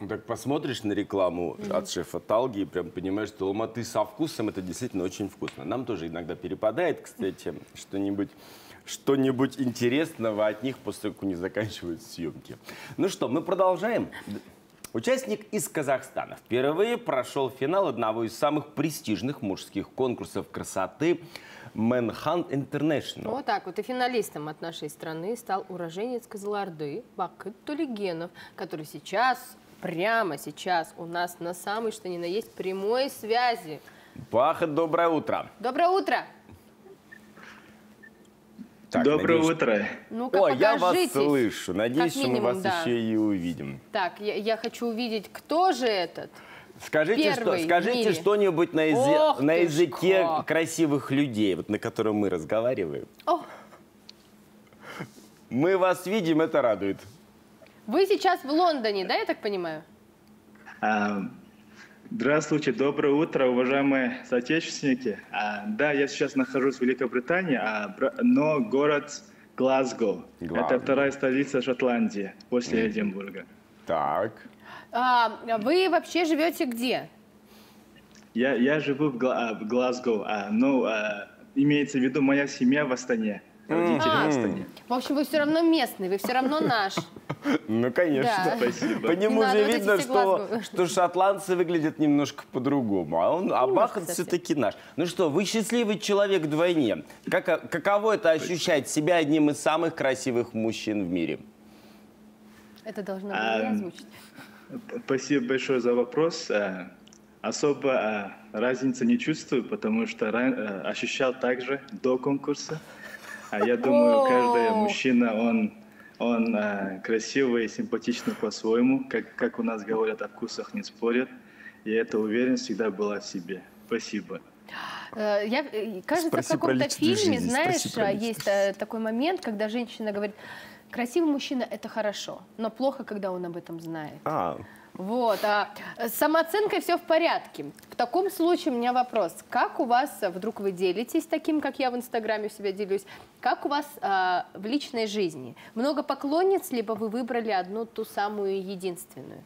Так посмотришь на рекламу от шефа Талги и прям понимаешь, что ломаты со вкусом это действительно очень вкусно. Нам тоже иногда перепадает, кстати, что-нибудь интересного от них после того, как они заканчивают съемки. Ну что, мы продолжаем. Участник из Казахстана впервые прошел финал одного из самых престижных мужских конкурсов красоты Manhunt International. Вот так вот. И финалистом от нашей страны стал уроженец Кызылорды Бакыт Тулигенов, который прямо сейчас у нас на самой, что ни на есть, прямой связи. Бахыт, доброе утро. Доброе утро. Так, Доброе утро. Ну-ка, Ой, я вас покажитесь. слышу. Надеюсь, что мы вас да. еще и увидим. Так, я хочу увидеть, кто же этот. Скажите что-нибудь на языке как. красивых людей, вот на котором мы разговариваем. О, Мы вас видим, это радует. вы сейчас в Лондоне, да, я так понимаю? Здравствуйте, доброе утро, уважаемые соотечественники. Да, я сейчас нахожусь в Великобритании, но город Глазго. Это вторая столица Шотландии после Эдинбурга. Так. Вы вообще живете где? Я живу в Глазго, но имеется в виду моя семья в Астане. Родители в Астане. В общем, вы все равно местный, вы все равно наш. Ну, конечно. Да. Спасибо. По нему Не же надо вот видно, эти все глаза. что шотландцы выглядят немножко по-другому, а Бахыт совсем. все-таки наш. Ну что, вы счастливый человек вдвойне. Каково это ощущать себя одним из самых красивых мужчин в мире? Это должно было озвучить. Спасибо большое за вопрос. Особо разницы не чувствую, потому что ощущал также до конкурса. Я думаю, каждый мужчина, он красивый и симпатичный по-своему. Как у нас говорят, о вкусах не спорят. И эта уверенность всегда была в себе. Спасибо. Кажется, в каком-то фильме, знаешь, есть такой момент, когда женщина говорит, красивый мужчина – это хорошо, но плохо, когда он об этом знает. Вот, с самооценкой все в порядке. В таком случае у меня вопрос. Как у вас, вдруг вы делитесь таким, как я в Инстаграме у себя делюсь, как у вас в личной жизни? Много поклонниц, либо вы выбрали одну ту самую единственную?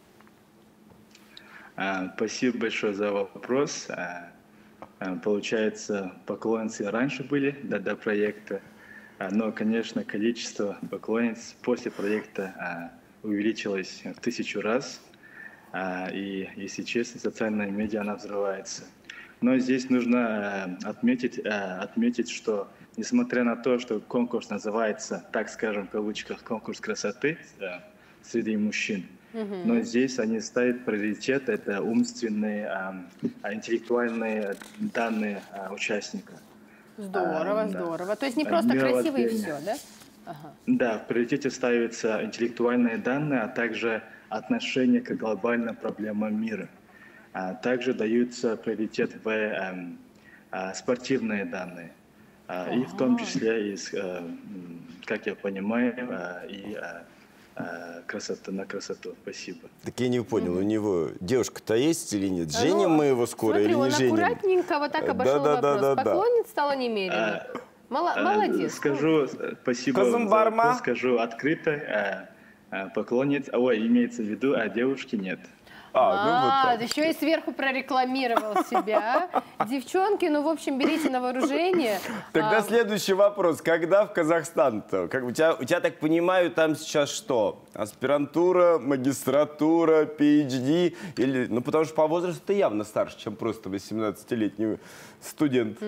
Спасибо большое за вопрос. Получается, поклонницы раньше были до проекта, но, конечно, количество поклонниц после проекта увеличилось в 1000 раз. И, если честно, социальная медиа, она взрывается. Но здесь нужно отметить, что несмотря на то, что конкурс называется, так скажем, в кавычках, конкурс красоты среди мужчин, но здесь они ставят приоритет, это умственные, интеллектуальные данные участника. Здорово, здорово. То есть не просто красиво и все, да? Ага. Да, в приоритете ставятся интеллектуальные данные, а также отношение к глобальным проблемам мира. Также даются приоритет в спортивные данные. И в том числе, как я понимаю, и на красоту. Спасибо. Так я не понял, у него девушка-то есть или нет? Женим мы его скоро или не женим? Он аккуратненько вот так обошел вопрос. Поклонниц стало немерено. Молодец. Скажу спасибо за вопрос, скажу открыто. Поклонниц, имеется в виду, а девушки нет. Еще и сверху прорекламировал себя. Девчонки, ну, в общем, берите на вооружение. Тогда следующий вопрос. Когда в Казахстан-то? У тебя, так понимаю, там сейчас что? Аспирантура, магистратура, PhD? Или, ну, потому что по возрасту ты явно старше, чем просто 18-летний студент.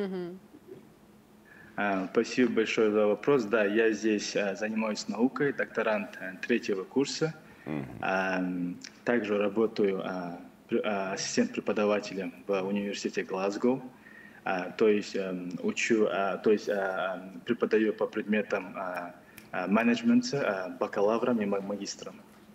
Спасибо большое за вопрос. Да, я здесь занимаюсь наукой, докторант 3-го курса. Также работаю ассистент-преподавателем в университете Глазго. То есть преподаю по предметам менеджмента, бакалаврам и магистрам.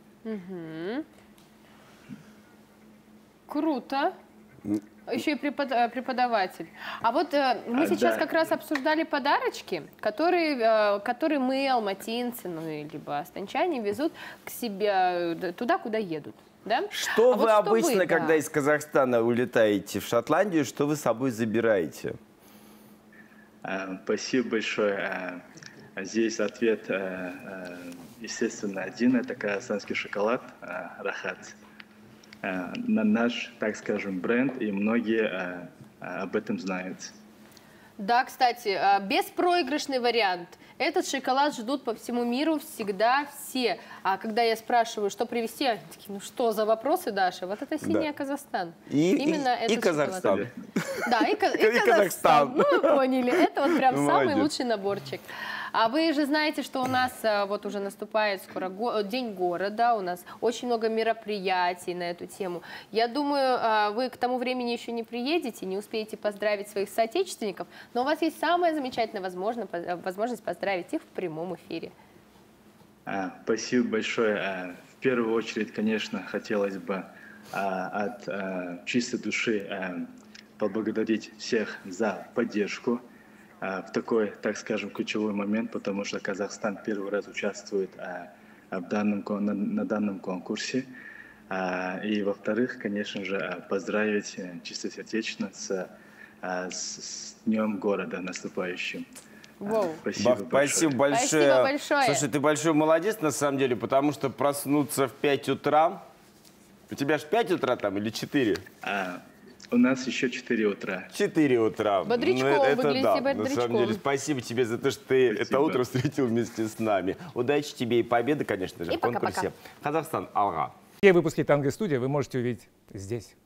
Круто. Еще и преподаватель. А вот мы сейчас как раз обсуждали подарочки, которые мы, алматинцы, ну, либо астанчане, везут к себе туда, куда едут. Да? Что вы обычно, когда из Казахстана улетаете в Шотландию, что вы с собой забираете? Спасибо большое. Здесь ответ, естественно, один. Это казахстанский шоколад «Рахат». наш, так скажем, бренд, и многие об этом знают. Да, кстати, беспроигрышный вариант. Этот шоколад ждут по всему миру всегда все. А когда я спрашиваю, что привезти, они такие, ну что за вопросы, Даша? Вот это синяя Казахстан. Именно этот Казахстан. Да, и Казахстан. Ну, вы поняли, это вот прям самый лучший наборчик. А вы же знаете, что у нас вот уже наступает скоро День города, у нас очень много мероприятий на эту тему. Я думаю, вы к тому времени еще не приедете, не успеете поздравить своих соотечественников, но у вас есть самая замечательная возможность поздравить их в прямом эфире. Спасибо большое. В первую очередь, конечно, хотелось бы от чистой души поблагодарить всех за поддержку в такой, так скажем, ключевой момент, потому что Казахстан первый раз участвует на данном конкурсе. И, во-вторых, конечно же, поздравить чистосердечно с Днем города наступающим. Спасибо большое. Спасибо большое. Слушай, ты большой молодец, на самом деле, потому что проснуться в 5 утра... У тебя же 5 утра там или 4? У нас еще 4 утра. 4 утра. Бодрячком, выглядите бодрячком. На самом деле, спасибо тебе за то, что ты это утро встретил вместе с нами. Удачи тебе и победы, конечно же, в конкурсе. Казахстан, алга. Все выпуски Танго Студия вы можете увидеть здесь.